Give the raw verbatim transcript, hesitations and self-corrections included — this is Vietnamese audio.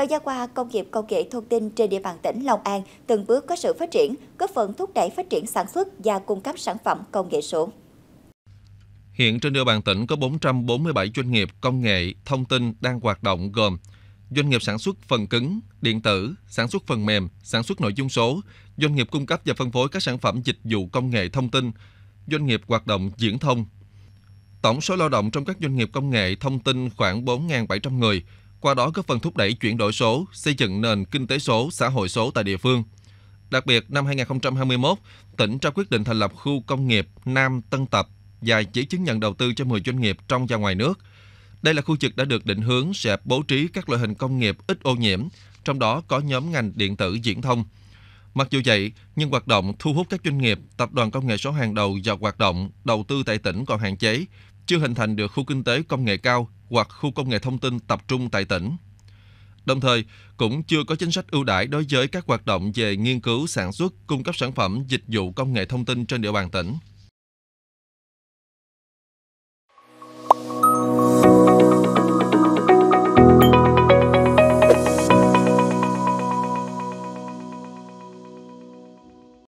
Thời gian qua, công nghiệp công nghệ thông tin trên địa bàn tỉnh Long An từng bước có sự phát triển, góp phần thúc đẩy phát triển sản xuất và cung cấp sản phẩm công nghệ số. Hiện trên địa bàn tỉnh có bốn trăm bốn mươi bảy doanh nghiệp công nghệ thông tin đang hoạt động gồm doanh nghiệp sản xuất phần cứng, điện tử, sản xuất phần mềm, sản xuất nội dung số, doanh nghiệp cung cấp và phân phối các sản phẩm dịch vụ công nghệ thông tin, doanh nghiệp hoạt động viễn thông. Tổng số lao động trong các doanh nghiệp công nghệ thông tin khoảng bốn nghìn bảy trăm người, qua đó góp phần thúc đẩy chuyển đổi số, xây dựng nền kinh tế số, xã hội số tại địa phương. Đặc biệt, năm hai nghìn không trăm hai mươi mốt, tỉnh ra quyết định thành lập khu công nghiệp Nam Tân Tập và giấy chứng nhận đầu tư cho mười doanh nghiệp trong và ngoài nước. Đây là khu vực đã được định hướng sẽ bố trí các loại hình công nghiệp ít ô nhiễm, trong đó có nhóm ngành điện tử viễn thông. Mặc dù vậy, nhưng hoạt động thu hút các doanh nghiệp, tập đoàn công nghệ số hàng đầu vào hoạt động, đầu tư tại tỉnh còn hạn chế, chưa hình thành được khu kinh tế công nghệ cao hoặc khu công nghệ thông tin tập trung tại tỉnh. Đồng thời, cũng chưa có chính sách ưu đãi đối với các hoạt động về nghiên cứu, sản xuất, cung cấp sản phẩm, dịch vụ công nghệ thông tin trên địa bàn tỉnh.